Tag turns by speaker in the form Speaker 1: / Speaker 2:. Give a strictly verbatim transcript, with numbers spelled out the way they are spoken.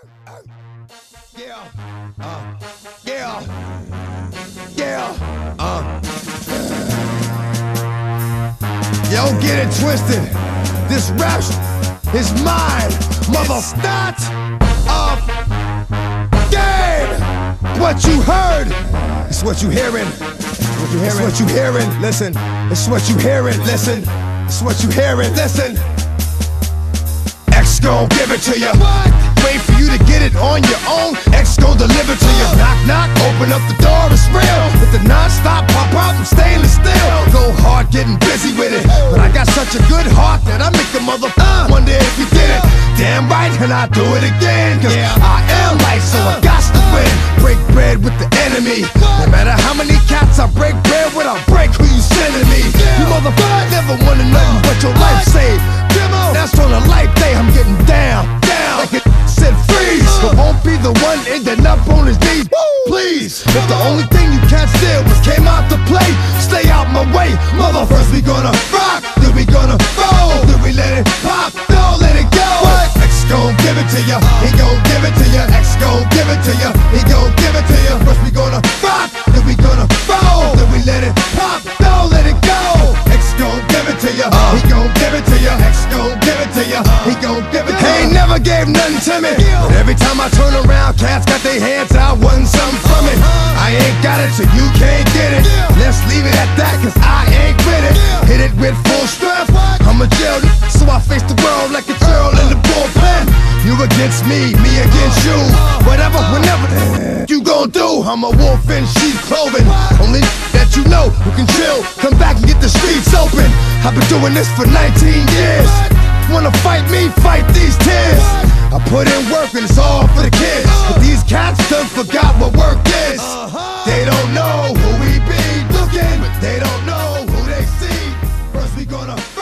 Speaker 1: Yeah, uh, yeah, yeah, uh. Yo, get it twisted. This rap is mine, mother. It's not a game. What you heard, it's what you hearing. What you hearing? It's what you hearing. Listen, it's what you hearing. Listen, it's what you hearing. Listen. X gon' give it to you. What? Wait for you to get it on your own. X gon' deliver to you. Knock, knock, open up the door, it's real. With the non-stop pop out and stainless steel. Go hard, getting busy with it. But I got such a good heart that I make the mother uh, wonder if you did it. Damn right, and I do it again. Cause yeah. I am life, so I got to win. Break bread with the enemy. No matter how many cats I break bread with, I'll break who you sending me. You motherfucker never wanted nothing but your life saved. That's on a life day, I'm getting down, down. Like it said freeze, but won't be the one ending up on his knees. Please, if the only thing you can't steal was came out to play, stay out my way, mother. First we gonna rock, then we gonna roll, then we let it pop, don't let it go. What? X gon' give it to ya, he gon' give it to ya. X gon' give it to ya, he gon' give it to ya. First we gonna rock, then we gonna roll, then we let it pop, don't let it go. X gon' give it to ya, he gon' give it to ya. X gon' give it to ya, he gon' give it to ya. He ain't never gave nothing to me, but every time I turn around, cats got their hands out, wanting something from it. I ain't got it, so you can't get it. Let's leave it at that, cause I ain't with it. Hit it with full strength, I'm a jail, so I face the world like a girl in the bullpen. You against me, me against you. Whatever, whenever you gon' do, I'm a wolf in sheep's clothing. Only that you know who can chill, come back and get the streets open. I've been doing this for nineteen years. Wanna fight me, fight these tears. I put in work and it's all for the kids. But these cats done forgot what work is. They don't know who we be looking, but they don't know who they see. First we gonna